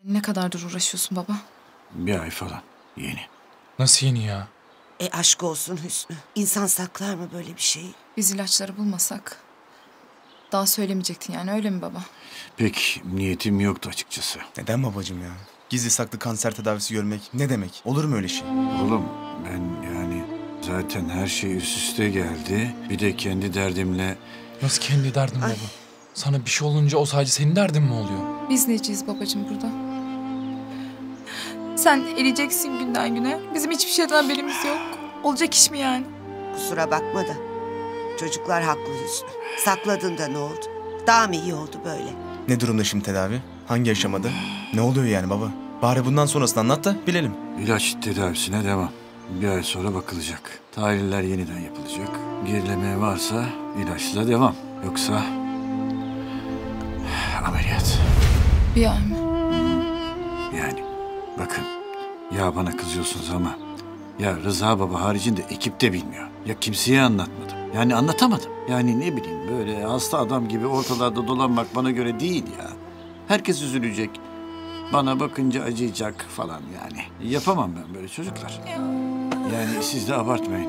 Ne kadardır uğraşıyorsun baba? Bir ay falan. Yeni. Nasıl yeni ya? Aşk olsun Hüsnü. İnsan saklar mı böyle bir şeyi? Biz ilaçları bulmasak daha söylemeyecektin yani, öyle mi baba? Pek niyetim yoktu açıkçası. Neden babacığım ya? Gizli saklı kanser tedavisi görmek ne demek? Olur mu öyle şey? Oğlum ben yani zaten her şey üst üste geldi. Bir de kendi derdimle... Nasıl kendi derdin baba? Sana bir şey olunca o sadece senin derdin mi oluyor? Biz neciyiz babacığım burada? Sen eriyeceksin günden güne. Bizim hiçbir şeyden haberimiz yok. Olacak iş mi yani? Kusura bakma da. Çocuklar haklı Hüsnü. Sakladın da ne oldu? Daha mı iyi oldu böyle? Ne durumda şimdi tedavi? Hangi aşamada? Ne oluyor yani baba? Bari bundan sonrasını anlat da bilelim. İlaç tedavisine devam. Bir ay sonra bakılacak. Tahliller yeniden yapılacak. Gerileme varsa ilaçla devam. Yoksa ameliyat. Bir ay mı? Yani bakın ya bana kızıyorsunuz ama ya Rıza Baba haricinde ekip de bilmiyor. Ya kimseye anlatmadım. Yani anlatamadım. Yani ne bileyim böyle hasta adam gibi ortalarda dolanmak bana göre değil ya. Herkes üzülecek. Bana bakınca acıyacak falan yani. Yapamam ben böyle çocuklar. Yani siz de abartmayın.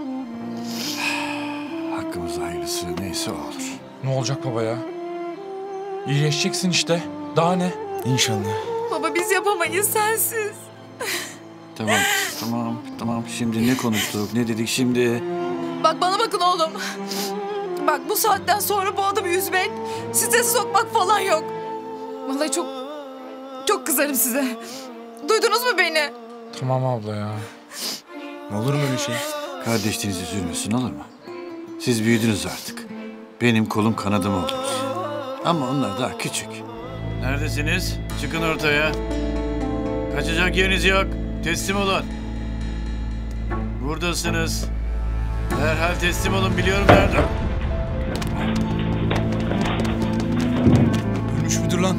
Hakkımızda hayırlısı neyse o olur. Ne olacak baba ya? İyileşeceksin işte. Daha ne? İnşallah. Baba biz yapamayız sensiz. Tamam. Şimdi ne konuştuk, ne dedik şimdi? Bak bana bakın oğlum. Bak bu saatten sonra bu adamı üzmek, strese sokmak falan yok. Vallahi çok kızarım size. Duydunuz mu beni? Tamam abla ya. Olur mu öyle şey? Kardeşiniz üzülmesin olur mu? Siz büyüdünüz artık. Benim kolum kanadım oldunuz. Ama onlar daha küçük. Neredesiniz? Çıkın ortaya. Kaçacak yeriniz yok. Teslim olun. Buradasınız. Derhal teslim olun, biliyorum nerede. Ölmüş müdür lan?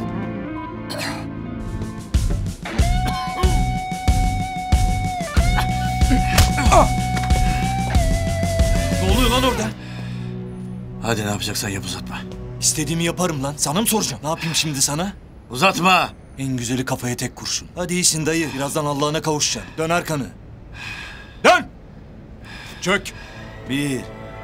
Ne oluyor lan orada? Hadi ne yapacaksan yap, uzatma. İstediğimi yaparım lan. Sana mı soracağım? Ne yapayım şimdi sana? Uzatma! En güzeli kafaya tek kurşun. Hadi iyisin dayı. Birazdan Allah'ına kavuşacaksın. Dön arkanı. Dön! Çök. 1 2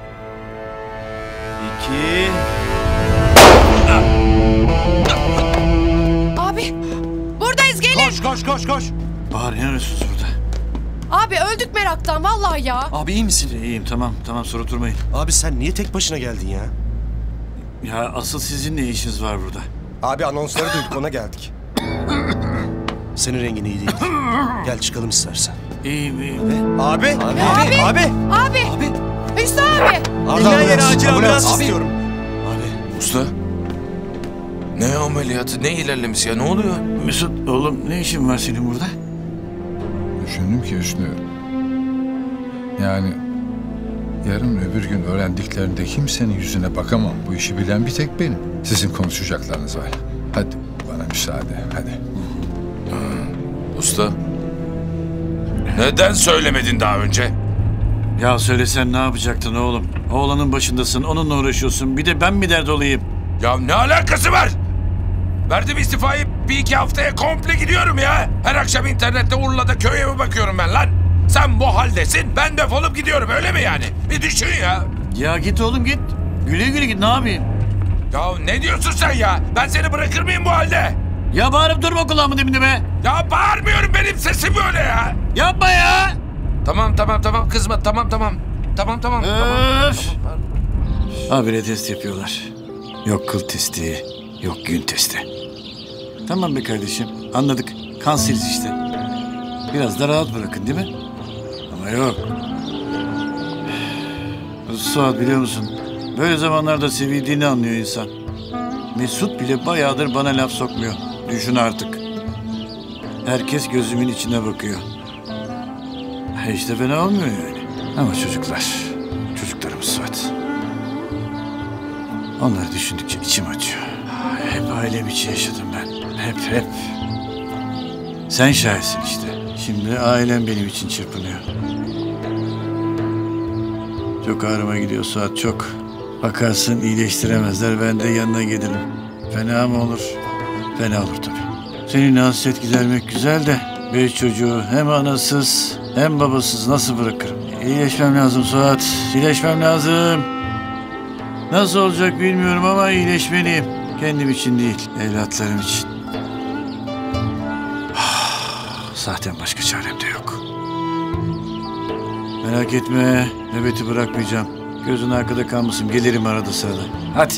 Abi buradayız, gelin. Koş. Bahar, ne arıyorsunuz burada? Abi öldük meraktan vallahi ya. Abi iyi misin? İyiyim, tamam soru oturmayın. Abi sen niye tek başına geldin ya? Ya asıl sizin ne işiniz var burada? Abi anonsları duyduk, ona geldik. Senin rengin iyi değil. Gel çıkalım istersen. İyiyim. Abi! Abi. Hüsnü abi. İlla yere acil ambulans istiyorum. Usta. Ne ameliyatı, ne ilerlemesi ya, ne oluyor? Mesut oğlum, ne işin var senin burada? Düşündüm ki Hüsnü. Yani yarın öbür gün öğrendiklerinde kimsenin yüzüne bakamam. Bu işi bilen bir tek benim. Sizin konuşacaklarınız var. Hadi bana müsaade, hadi. Usta. Neden söylemedin daha önce? Ya söylesen ne yapacaktın oğlum? Oğlanın başındasın, onunla uğraşıyorsun. Bir de ben mi dert olayım? Ya ne alakası var? Verdim istifayı, 1-2 haftaya komple gidiyorum ya. Her akşam internette Urla'da köye mi bakıyorum ben lan? Sen bu haldesin, ben defolup gidiyorum, öyle mi yani? Bir düşün ya. Ya git oğlum git. Güle güle git, ne yapayım? Ya ne diyorsun sen ya? Ben seni bırakır mıyım bu halde? Ya bağırıp durma kulağımın dibinde be. Ya bağırmıyorum, benim sesim böyle ya. Yapma ya. Tamam kızma, tamam. Öf. Habire test yapıyorlar. Yok kıl testi, yok gün testi. Tamam be kardeşim, anladık. Kanseriz işte. Biraz da rahat bırakın değil mi? Ama yok. Suat, biliyor musun? Böyle zamanlarda sevildiğini anlıyor insan. Mesut bile bayağıdır bana laf sokmuyor. Düşün artık. Herkes gözümün içine bakıyor. İşte fena olmuyor yani. Ama çocuklarımız Suat. Onları düşündükçe içim acıyor. Hep ailem için yaşadım ben. Hep. Sen şahitsin işte. Şimdi ailem benim için çırpınıyor. Çok ağrıma gidiyor Suat, çok. Bakarsın iyileştiremezler, ben de yanına gelirim. Fena mı olur? Fena olur tabii. Seninle hasret gidermek güzel de 5 çocuğu hem anasız hem babasız nasıl bırakırım? İyileşmem lazım Suat. İyileşmem lazım. Nasıl olacak bilmiyorum ama iyileşmeliyim. Kendim için değil, evlatlarım için. Zaten başka çarem de yok. Merak etme, nöbeti bırakmayacağım. Gözün arkada kalmasın, gelirim arada sırada. Hadi.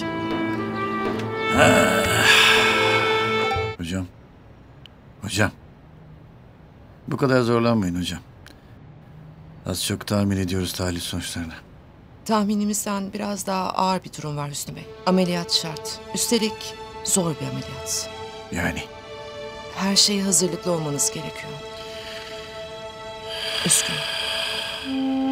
Hocam. Hocam. Bu kadar zorlanmayın hocam. Az çok tahmin ediyoruz tahlil sonuçlarını. Tahminimizden biraz daha ağır bir durum var Hüsnü Bey. Ameliyat şart. Üstelik zor bir ameliyat. Yani? Her şeye hazırlıklı olmanız gerekiyor. Üzgünüm.